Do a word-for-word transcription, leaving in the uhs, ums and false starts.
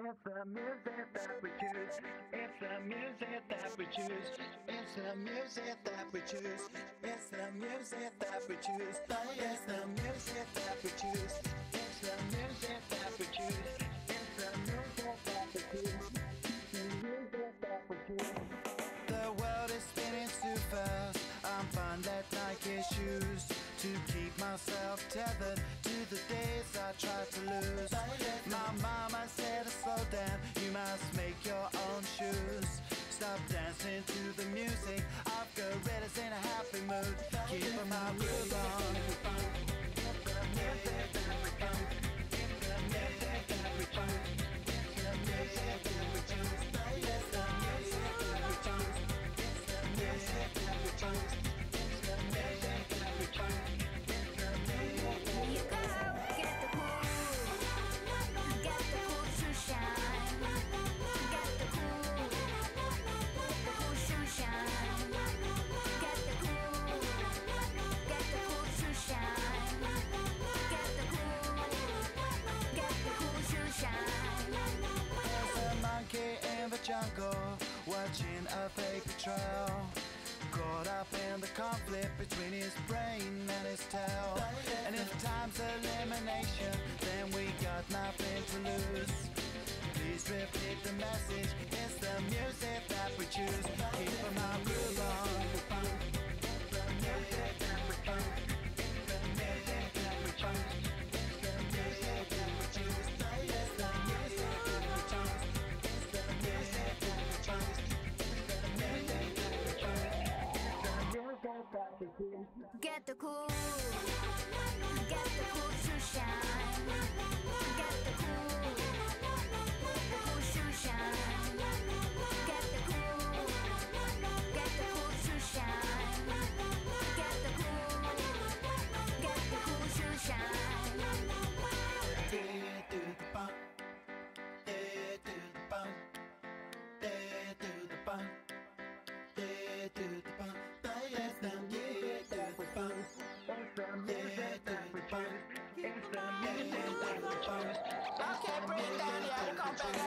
It's the music that we choose. It's the music that we choose. It's the music that we choose. It's the music that we choose. It's the music that we choose. It's the music that we choose. It's the music that we choose. The music that we choose. The world is spinning too fast. I'm fine that Nike shoes to keep myself tethered to the days I tried to lose. My mama said, slow down, you must make your own shoes. Stop dancing to the music, I've got gorillas in a happy mood. Keep my groove on. It's the music that we choose. It's the music that we choose. It's the music that we choose. It's the music that we choose. It's the music that we choose. It's the music that we choose. You go, get the cool, get the cool to shine, get the cool, the cool to shine, get the cool, get the cool to shine, get the cool, get the cool to shine. There's a monkey in the jungle watching a paper trail, caught up in the conflict between his brain and his tail. And if time's elimination, then we got nothing to lose. Please repeat the message, it's the music that we choose. Keep my groove on. It's the music that we choose. It's the music that we choose. It's the music that we choose. It's the music that we choose. It's the music that we choose. It's the music that we choose. Get the cool, get the cool to shine, get the cool, the cool to shine, get the cool, get the cool to shine, get the cool, get the cool to shine. Dead to the bump, dead to the bump, dead to the bump, dead to the bump. It's the music that we choose. It's the music that we choose. It's the music that we choose. Okay, bring it down, yeah, come back.